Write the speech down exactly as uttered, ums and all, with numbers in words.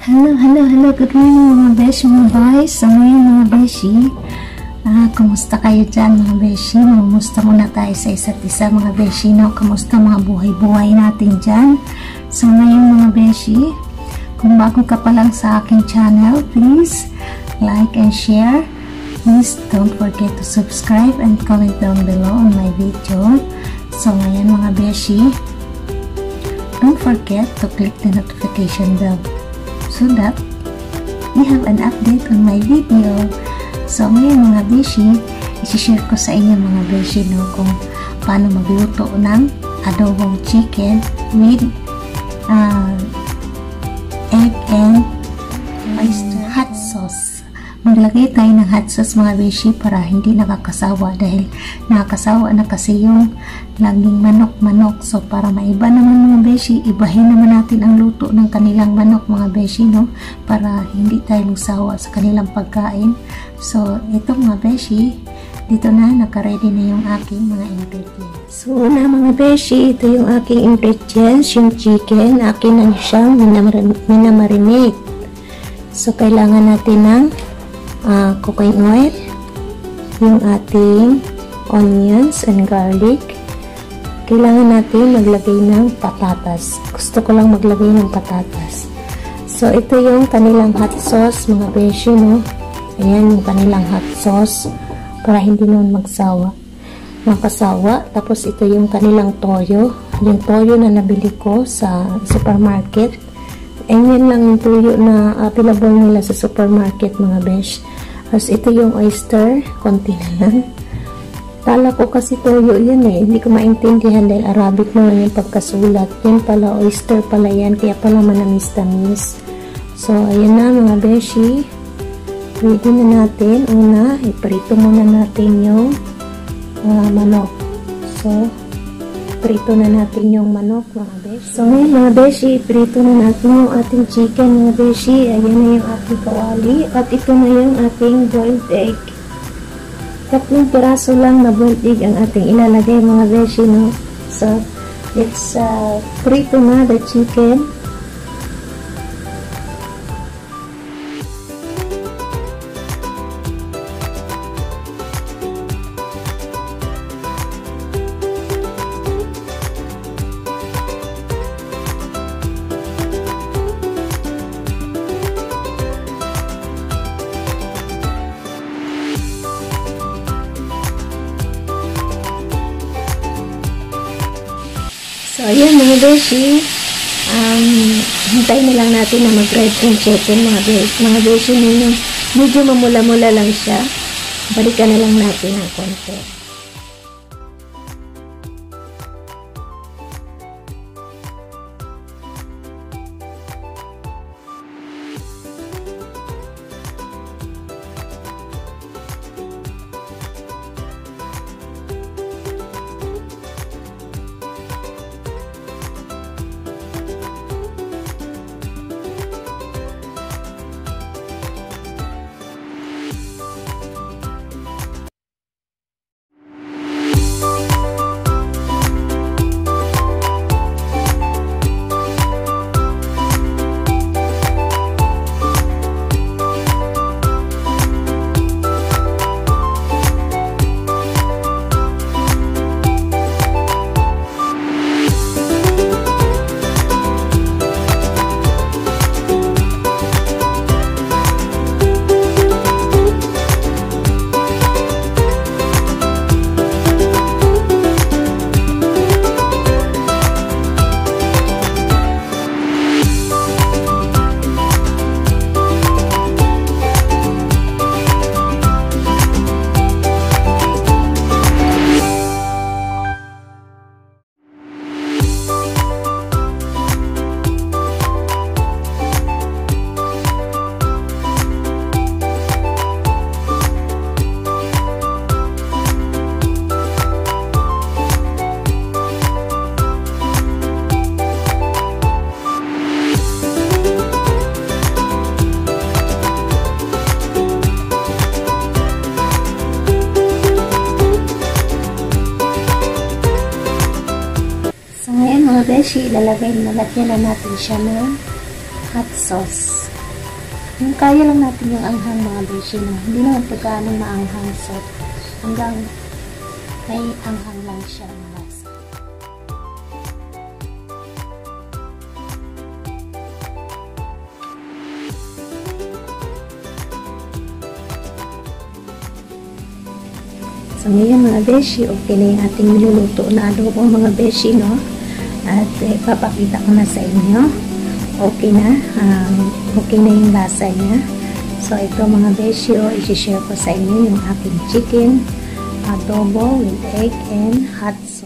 Hello, hello, hello. Good morning mga beshi, mga guys. So ngayon mga beshi, ah, kumusta kayo dyan mga beshi? Kumusta muna tayo sa isa't isa mga beshi, no? Kumusta mga buhay-buhay natin dyan? So ngayon mga beshi, kung bago ka pa lang sa aking channel, please like and share. Please don't forget to subscribe and comment down below on my video. So ngayon mga beshi, don't forget to click the notification bell so that we have an update on my video. So ngayon mga beshi, isi-share ko sa inyo mga beshi, no, kung paano magluto ng adobong chicken with uh, egg and oyster hot sauce. Maglagay tayo ng hot sauce mga beshi para hindi nakakasawa, dahil nakakasawa na kasi yung laging manok-manok. So para maiba naman mga beshi, ibahin naman natin ang luto ng kanilang manok mga beshi, no, para hindi tayo magsawa sa kanilang pagkain. So ito mga beshi, dito na naka-ready na yung aking mga ingredients. So una mga beshi, ito yung aking ingredients. Yung chicken, akin na siyang minamarinate. So kailangan natin ng uh, coconut oil, yung ating onions and garlic. Kailangan natin maglagay ng patatas. Gusto ko lang maglagay ng patatas. So ito yung kanilang hot sauce mga beshi, no. Ayan yung kanilang hot sauce para hindi naman magsawa makasawa. Tapos ito yung kanilang toyo, yung toyo na nabili ko sa supermarket. Ayan lang yung toyo na available nila sa supermarket mga besh. Tapos ito yung oyster, konti na lang. Kala ko kasi toyo yan eh, hindi ko maintindihan dahil Arabic naman yung pagkasulat. Yan pala, oyster pala yan, kaya pala manamis-tamis. So ayan na mga beshi, ready na natin. Una, iprito muna natin yung uh, manok. So prito na natin yung manok mga beshi. So ngayon mga beshi, prito na natin yung ating chicken mga beshi. Ayan na yung ating kawali at ito na yung ating boiled egg. Tatlong piraso lang na boiled egg ang ating ilalagay mga beshi, no. So let's uh, prito na the chicken. So, ayan mga beshi, um, hintayin na lang natin na mag-red yung chicken mga beshi. Mga beshi, medyo mamula-mula lang siya. Balikan na lang natin ng konti. mga beshi, ilalagay, nalagyan na natin siya ng hot sauce. Yung kaya lang natin yung anghang mga beshi, no? Hindi naman pagkaano maanghang. So, hanggang may anghang lang siya na lasa. So, ngayon mga beshi, okay na yung ating niluluto na adobo mga beshi, no? At eh, papakita ko na sa inyo. Okay na. Um, okay na yung lasa niya. So, ito mga beshi, oh, i-share ko sa inyo yung aking chicken adobo with egg and hot sauce.